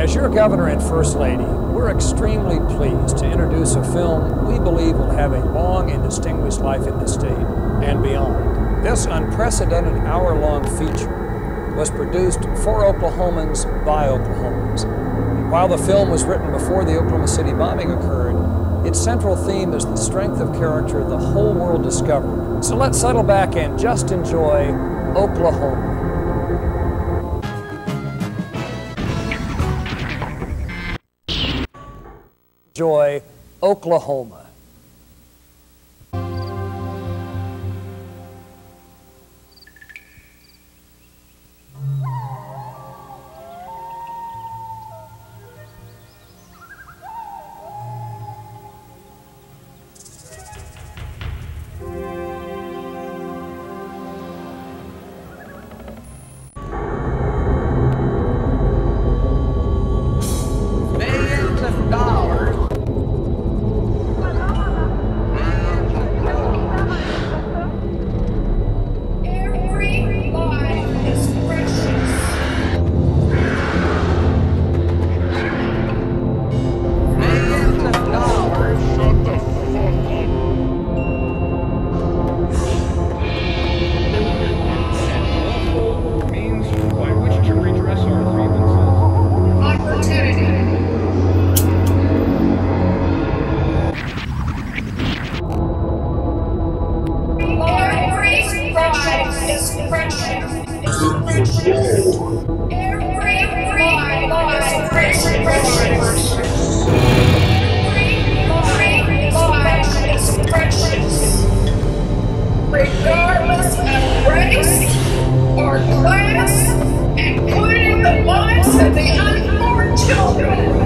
As your governor and first lady, we're extremely pleased to introduce a film we believe will have a long and distinguished life in this state and beyond. This unprecedented hour-long feature was produced for Oklahomans by Oklahomans. While the film was written before the Oklahoma City bombing occurred, its central theme is the strength of character the whole world discovered. So let's settle back and just enjoy Oklahoma. Enjoy Oklahoma. Regardless of race or class, including the lives of the unborn children.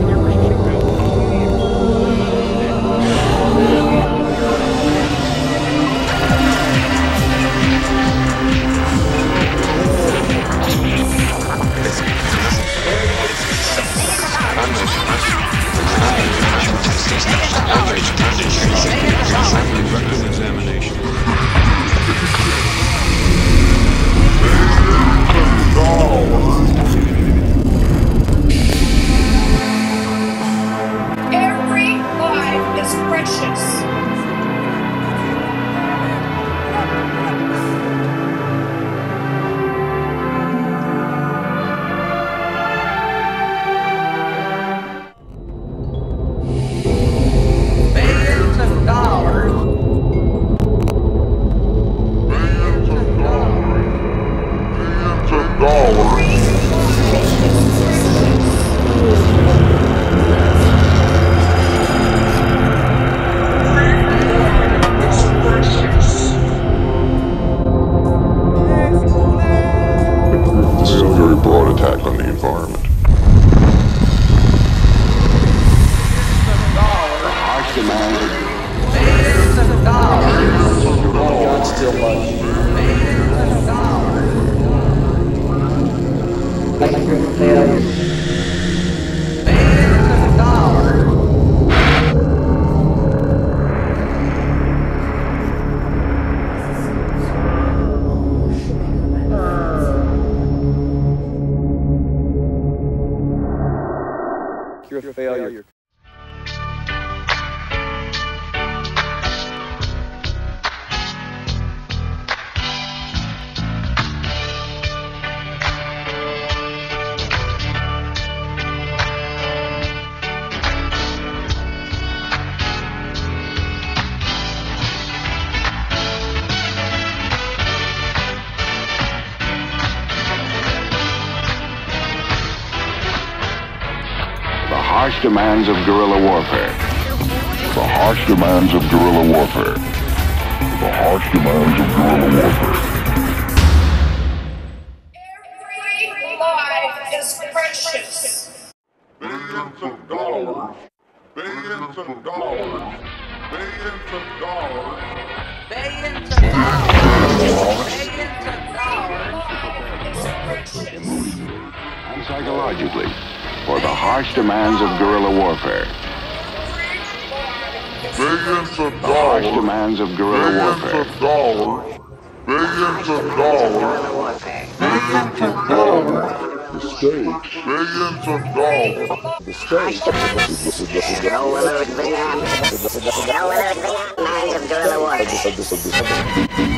Every life is precious. You're a failure. The harsh demands of guerrilla warfare. The harsh demands of guerrilla warfare. The harsh demands of guerrilla warfare. Every life is precious. Billions of dollars. Billions of dollars. Billions of dollars. Billions of dollars. And psychologically, for the harsh demands of guerrilla warfare. Billions of dollars. The harsh demands of guerrilla warfare. Billions of dollars. Billions of dollars. Billions of dollars. Billions of dollars. The state. Go whether it be Hamm. Go whether it be Hamm. Minds of guerrilla warfare.